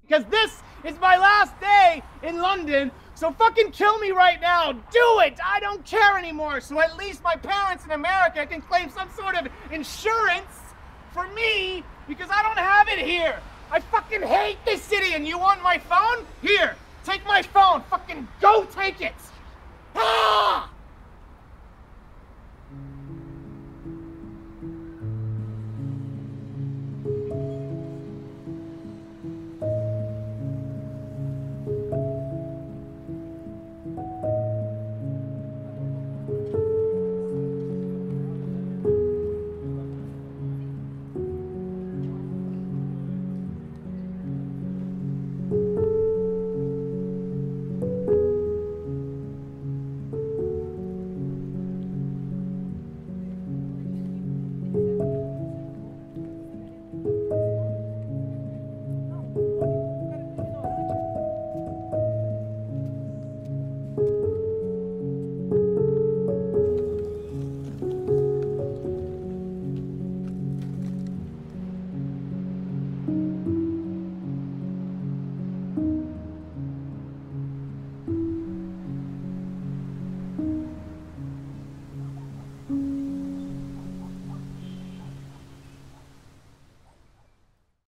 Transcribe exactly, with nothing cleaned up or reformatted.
Because this is my last day in London, so fucking kill me right now. Do it! I don't care anymore, so at least my parents in America can claim some sort of insurance for me, because I don't have it here. I fucking hate this city, and you want my phone? Here, take my phone. Fucking go take it. Ah!